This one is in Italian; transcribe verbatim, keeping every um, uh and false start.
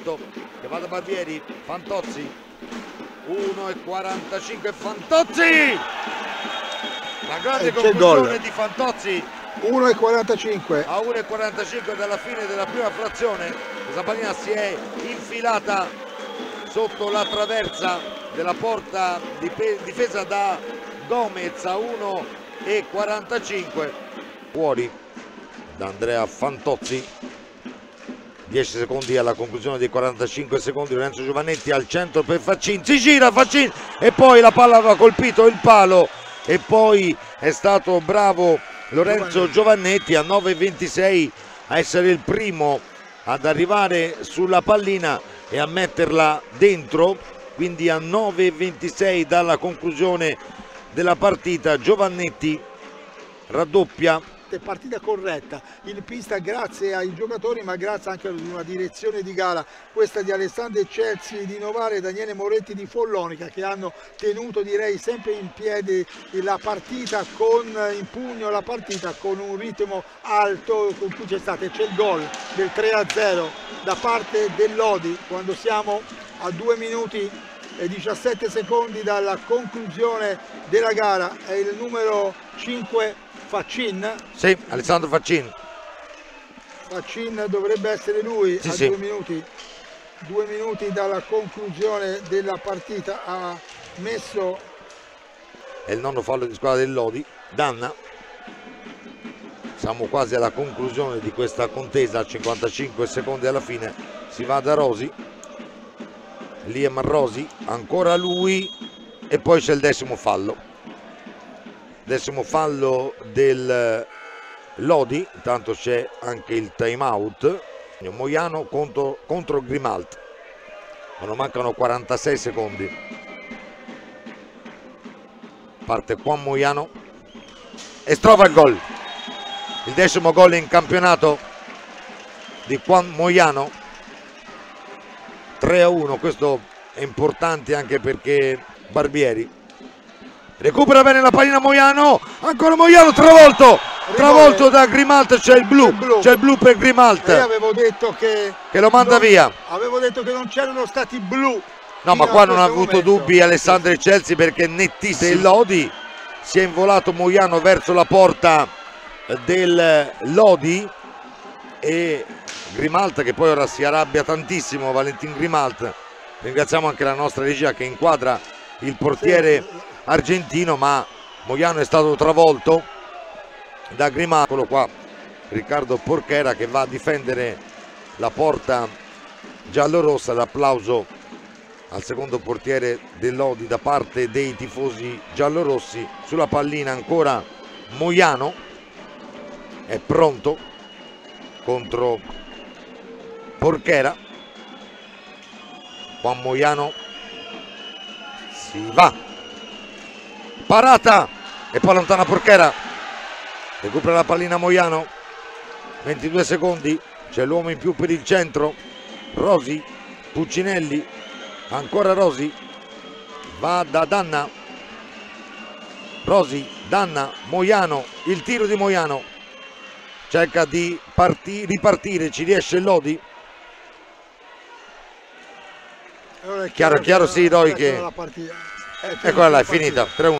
dritto che va da Barbieri. Fantozzi, uno e quarantacinque, Fantozzi, la grande conclusione di Fantozzi, uno e quarantacinque. a uno e quarantacinque dalla fine della prima frazione. Questa pallina si è infilata sotto la traversa della porta difesa da Gomez a uno e quarantacinque. Fuori da Andrea Fantozzi. dieci secondi alla conclusione dei quarantacinque secondi. Lorenzo Giovannetti al centro per Faccin, si gira Faccin e poi la palla aveva colpito il palo e poi è stato bravo Lorenzo Giovannetti a nove e ventisei a essere il primo ad arrivare sulla pallina e a metterla dentro, quindi a nove e ventisei dalla conclusione della partita Giovannetti raddoppia. Partita corretta in pista grazie ai giocatori, ma grazie anche ad una direzione di gara, questa di Alessandro Celsi di Novara e Daniele Moretti di Follonica, che hanno tenuto, direi, sempre in piedi la partita, con in pugno la partita con un ritmo alto con cui c'è stato, c'è il gol del tre a zero da parte del Lodi quando siamo a due minuti e diciassette secondi dalla conclusione della gara. È il numero cinque Faccin? Sì, Alessandro Faccin. Faccin dovrebbe essere lui, sì, a sì. due minuti. Due minuti dalla conclusione della partita ha messo. È il nono fallo di squadra del Lodi. Danna. Siamo quasi alla conclusione di questa contesa, a cinquantacinque secondi alla fine. Si va da Rosi. Liam Rosi, ancora lui e poi c'è il decimo fallo. Decimo fallo del Lodi, intanto c'è anche il time out. Moiano contro, contro Grimalt, non mancano quarantasei secondi. Parte Juan Moiano e trova il gol, il decimo gol in campionato di Juan Moiano. Tre a uno, questo è importante anche perché Barbieri recupera bene la pallina. Moiano, ancora Moiano, travolto, travolto da Grimalt, c'è il blu, c'è il blu per Grimalt. Io avevo detto che, che lo manda non, via. Avevo detto che non c'erano stati blu. No, ma qua non ha avuto momento. dubbi Alessandro Celsi, perché nettissimo. Il Lodi si è involato Moiano verso la porta del Lodi e Grimalt, che poi ora si arrabbia tantissimo, Valentin Grimalt. Ringraziamo anche la nostra regia che inquadra il portiere sì. argentino, ma Moiano è stato travolto da Grimalt. Eccolo qua Riccardo Porchera che va a difendere la porta giallorossa. L'applauso al secondo portiere del Lodi da parte dei tifosi giallorossi. Sulla pallina ancora Moiano, è pronto contro Porchera. Juan Moiano si va, parata e poi allontana Porchera, recupera la pallina Moiano. Ventidue secondi, c'è l'uomo in più per il centro, Rosi, Puccinelli, ancora Rosi, va da Danna, Rosi, Danna, Moiano, il tiro di Moiano, cerca di ripartire, ci riesce Lodi. Allora chiaro, chiaro, sì, Roy, che eccola là, è finita, tre a uno.